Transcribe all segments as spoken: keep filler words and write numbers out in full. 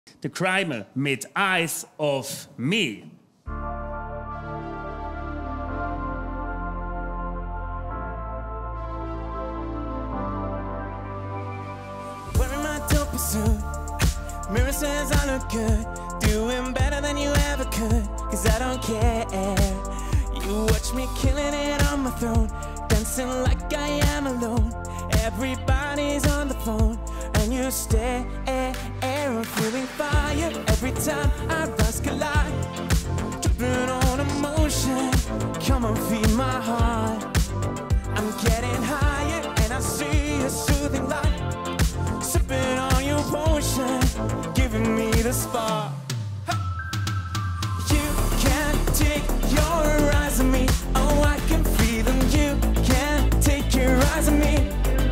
The Criminal mit Eyes of Me. Wearing my dope suit, mirror says I look good, doing better than you ever could, cause I don't care. You watch me killing it on my throne, dancing like I am alone. Everybody's on the phone, and you stare, I'm feeling fire every time our rise collide. Dripping on emotion, come and feed my heart. I'm getting higher, and I see a soothing light. Sipping on your potion, giving me the spark. You can't take your eyes on me, oh I can feel them. You can't take your eyes on me.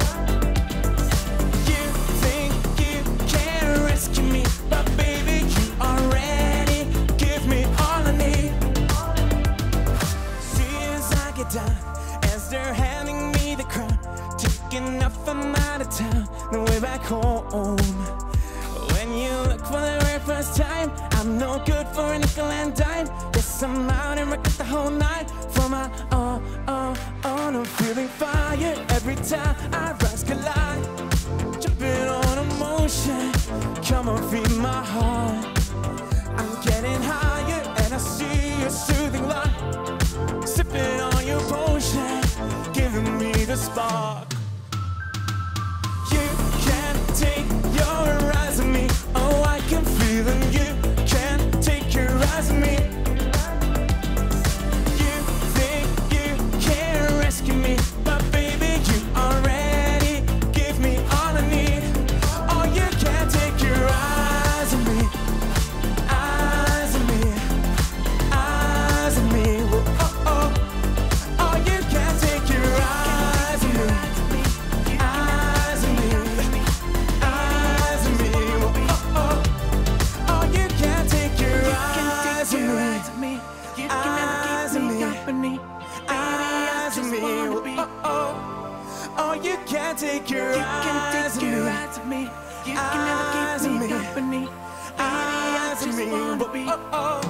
As they're handing me the crown, taking off, I'm out of town, the way back home. When you look for the very first time, I'm no good for a nickel and dime. Yes, I'm out and record the whole night for my oh, oh, oh. I'm feeling fire every time our rise collide. Jumping on emotion, come on, feed my heart. I'm getting higher and I see a soothing light. Sipping on your potion, giving me the spark. You can't take your eyes on me, oh I can feel them. You can't take your eyes on me. You think you can rescue me, but baby you already give me all I need. Oh, you can't take your eyes on me, eyes on me, eyes on me. Whoa, oh, oh. Oh, you can't take your eyes on me. You can never keep me company. Eyes on me. Oh, oh.